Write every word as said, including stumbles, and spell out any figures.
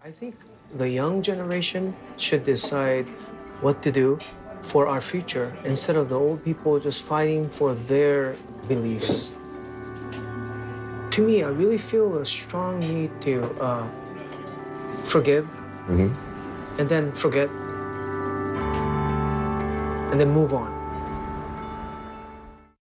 I think the young generation should decide what to do for our future instead of the old people just fighting for their beliefs. To me, I really feel a strong need to uh, forgive mm-hmm. and then forget and then move on.